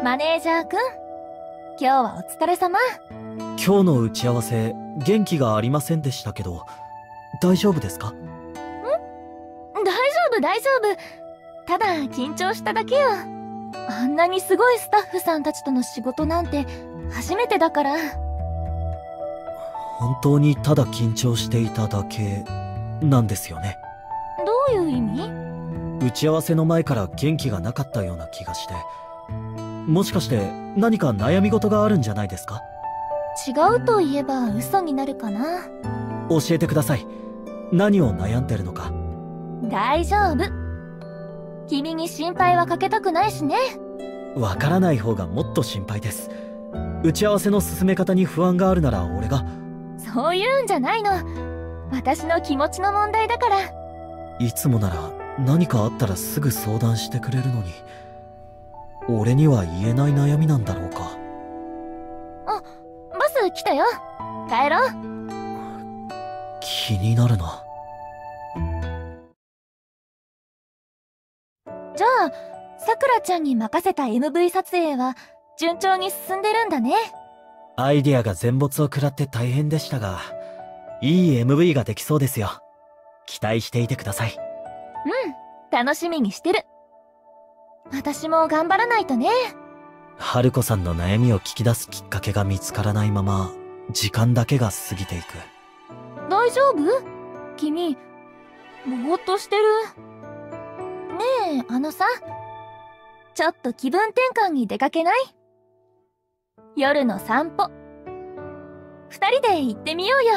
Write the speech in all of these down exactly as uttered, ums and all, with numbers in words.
マネージャーくん、今日はお疲れ様。 今日の打ち合わせ、元気がありませんでしたけど、大丈夫ですか？ん？ 大丈夫大丈夫。ただ緊張しただけよ。あんなにすごいスタッフさんたちとの仕事なんて初めてだから。 本当にただ緊張していただけなんですよね。 どういう意味？ 打ち合わせの前から元気がなかったような気がして、もしかして何か悩み事があるんじゃないですか？ 違うと言えば嘘になるかな。 教えてください。何を悩んでるのか。 大丈夫。君に心配はかけたくないしね。 わからない方がもっと心配です。打ち合わせの進め方に不安があるなら俺が。 そういうんじゃないの。私の気持ちの問題だから。 いつもなら何かあったらすぐ相談してくれるのに、俺には言えない悩みなんだろうか。 あ、バス来たよ。帰ろう。 気になるな。 じゃあ、さくらちゃんに任せた エムブイ 撮影は順調に進んでるんだね。 アイデアが全没を食らって大変でしたが、いい エムブイ ができそうですよ。期待していてください。 うん、楽しみにしてる。私も頑張らないとね。 春子さんの悩みを聞き出すきっかけが見つからないまま、時間だけが過ぎていく。 大丈夫？君、ぼーっとしてる。ねえ、あのさ、ちょっと気分転換に出かけない？夜の散歩。二人で行ってみようよ。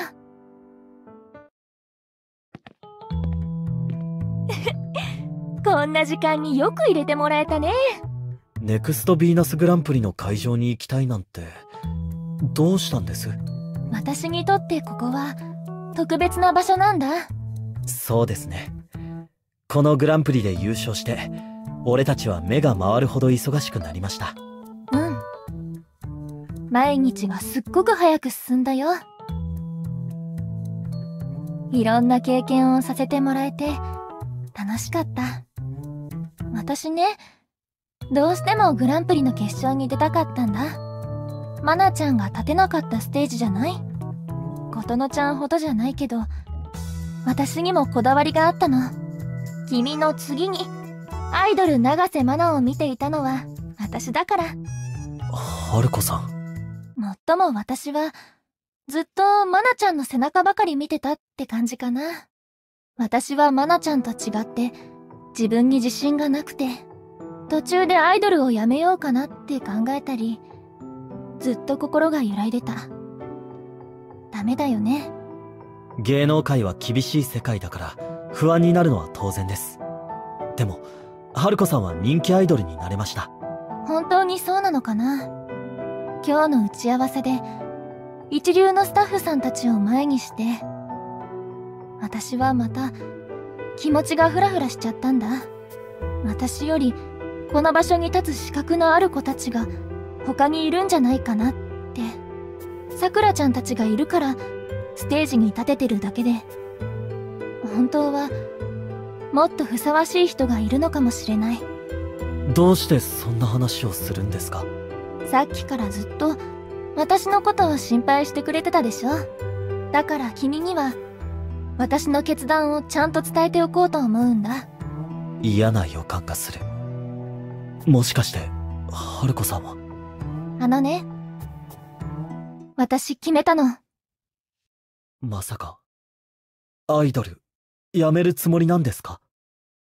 こんな時間によく入れてもらえたね。 ネクストヴィーナスグランプリの会場に行きたいなんて、どうしたんです？ 私にとってここは特別な場所なんだ。 そうですね。このグランプリで優勝して、俺たちは目が回るほど忙しくなりました。 うん。毎日がすっごく早く進んだよ。いろんな経験をさせてもらえて楽しかった。私ね、どうしてもグランプリの決勝に出たかったんだ。マナちゃんが立てなかったステージじゃない？琴乃ちゃんほどじゃないけど、私にもこだわりがあったの。君の次にアイドル永瀬マナを見ていたのは私だから。 春子さん。 もっとも私はずっとマナちゃんの背中ばかり見てたって感じかな。私はマナちゃんと違って自分に自信がなくて、途中でアイドルをやめようかなって考えたり、ずっと心が揺らいでた。ダメだよね。 芸能界は厳しい世界だから不安になるのは当然です。でも春子さんは人気アイドルになれました。 本当にそうなのかな。今日の打ち合わせで一流のスタッフさんたちを前にして、私はまた気持ちがフラフラしちゃったんだ。私よりこの場所に立つ資格のある子たちが他にいるんじゃないかなって。さくらちゃんたちがいるからステージに立ててるだけで、本当はもっとふさわしい人がいるのかもしれない。 どうしてそんな話をするんですか？ さっきからずっと私のことを心配してくれてたでしょ。だから君には私の決断をちゃんと伝えておこうと思うんだ。 嫌な予感がする。もしかして春子さんは。 あのね、私決めたの。 まさかアイドルやめるつもりなんですか？